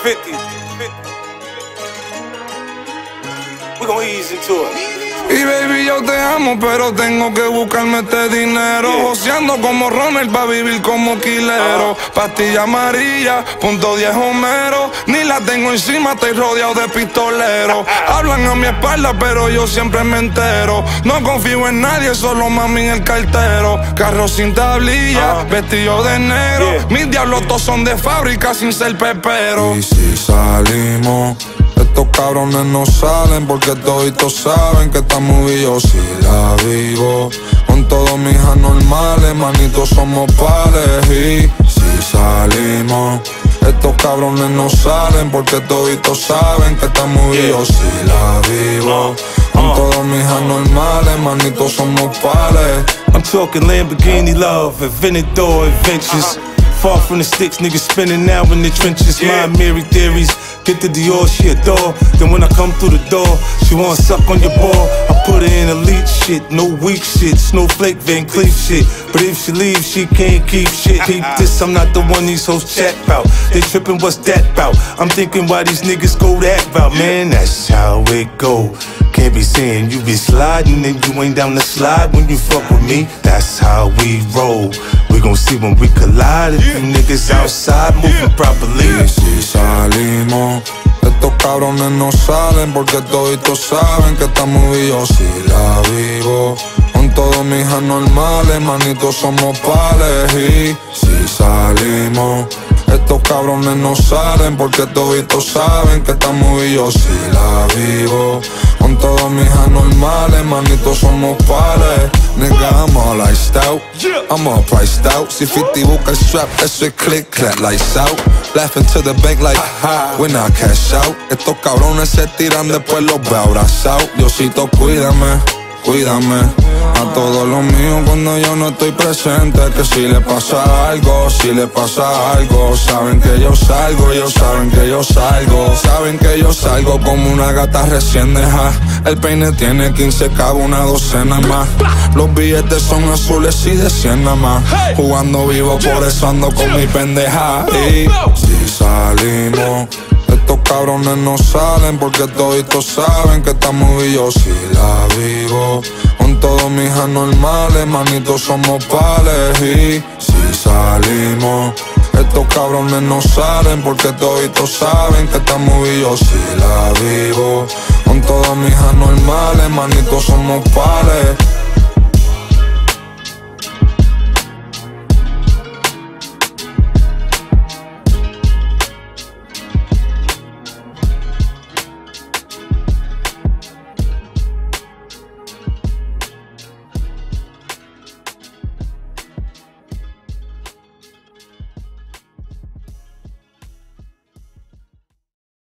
50. We gon' ease into it. Y baby, yo te amo, pero tengo que buscarme este dinero. Joseando como Ronald pa' vivir como quilero. Pastilla amarilla, .10 Homero. Ni la tengo encima, estoy rodeado de pistoleros. Hablan a mi espalda, pero yo siempre me entero. No confío en nadie, solo mami en el cartero. Carro sin tablilla, vestido de negro. Mis diablos todos son de fábrica sin ser pepero. Y si salimos, estos cabrones no salen porque toditos saben que esta movie yo sí la vivo. Con todos mis anormales, manitos somos pares. Y si salimos, estos cabrones no salen porque toditos saben que esta movie yo sí la vivo. Con todos mis anormales, manitos somos pares. I'm talking Lamborghini love, Aventador adventures. Far from the sticks, niggas spinning now in the trenches. My Mary theories, get the Dior, she adore. Then when I come through the door, she wanna suck on your ball. I put her in elite shit, no weak shit, Snowflake, Van Cleef shit. But if she leaves, she can't keep shit. Keep this, I'm not the one these hoes chat about. They tripping, what's that about? I'm thinking why these niggas go that route. Man, that's how it go. Can't be saying you be sliding and you ain't down the slide when you fuck with me. That's how we roll. We gon' see when we collide. If you niggas outside moving properly. Y si salimos, estos cabrones no salen porque toditos saben que esta movie yo sí la vivo. Con todos mis anormales, manitos somos pares. Y si salimos, estos cabrones no salen porque toditos saben que esta movie yo sí la vivo. Con todos mis anormales, manitos somos pares. Nigga, I'm all iced out, I'm all priced out. Si 50 busca el strap, eso es click, clap, lights out. Laughing to the bank like, when I cash out. Estos cabrones se tiran, después los veo abrazados. Diosito, cuídame, cuídame a todos los míos cuando yo no estoy presente. Que si le pasa algo, si le pasa algo, saben que yo salgo, ellos saben que yo salgo. Saben que yo salgo como una gata recién dejada. El peine tiene 15 cabos, una docena más. Los billetes son azules y de 100 nada más. Jugando vivo, por eso ando con mi pendeja. Y si salimos, estos cabrones no salen porque toditos saben que esta movie yo sí la vivo. Con todos mis anormales, manitos somos pares. Y si salimos, estos cabrones no salen porque toditos saben que esta movie yo sí la vivo. Con todos mis anormales, manitos somos pares.